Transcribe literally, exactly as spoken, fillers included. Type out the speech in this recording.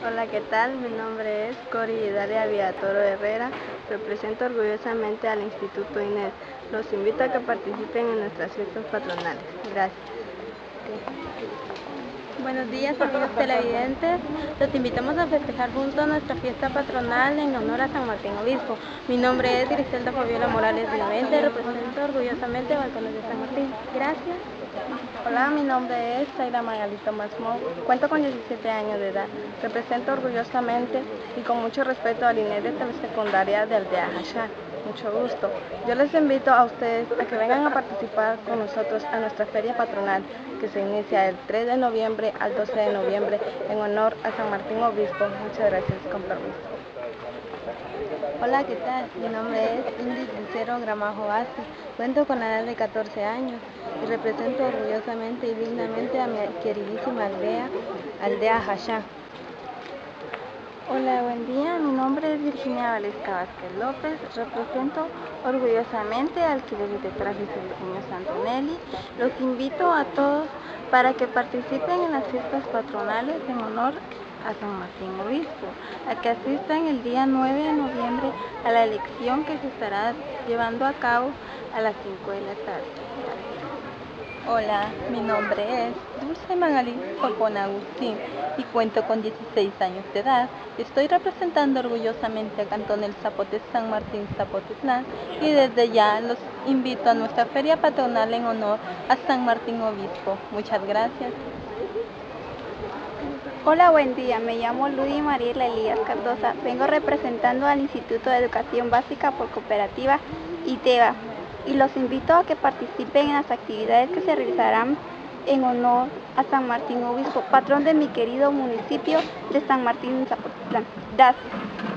Hola, ¿qué tal? Mi nombre es Cori Daria Villatoro Herrera. Represento orgullosamente al Instituto INED. Los invito a que participen en nuestras fiestas patronales. Gracias. Buenos días, amigos televidentes. Los invitamos a festejar juntos nuestra fiesta patronal en honor a San Martín Obispo. Mi nombre es Griselda Fabiola Morales Benavente. Represento orgullosamente a Balcones de San Martín. Gracias. Hola, mi nombre es Zaira Magalito Masmou. Cuento con diecisiete años de edad. Represento orgullosamente y con mucho respeto al INED de Telesecundaria de Aldea Jashar. Mucho gusto. Yo les invito a ustedes a que vengan a participar con nosotros a nuestra feria patronal que se inicia del tres de noviembre al doce de noviembre en honor a San Martín Obispo. Muchas gracias. Con permiso. Hola, ¿qué tal? Mi nombre es Ingrid Lucero Gramajo Vázquez. Cuento con la edad de catorce años y represento orgullosamente y dignamente a mi queridísima aldea, Aldea Jashá. Hola, buen día. Mi nombre es Virginia Valesca Vázquez López. Represento orgullosamente al Quirós de Trajes del Señor Santonelli. Los invito a todos para que participen en las fiestas patronales en honor a San Martín Obispo, a que asistan el día nueve de noviembre a la elección que se estará llevando a cabo a las cinco de la tarde. Hola, mi nombre es Dulce Magali Sopón Agustín y cuento con dieciséis años de edad. Estoy representando orgullosamente a Cantón El Zapote San Martín Zapotitlán y desde ya los invito a nuestra feria patronal en honor a San Martín Obispo. Muchas gracias. Hola, buen día. Me llamo Ludy Mariela Elías Cardosa. Vengo representando al Instituto de Educación Básica por Cooperativa ITEBA y los invito a que participen en las actividades que se realizarán en honor a San Martín Obispo, patrón de mi querido municipio de San Martín Zapotitlán. Gracias.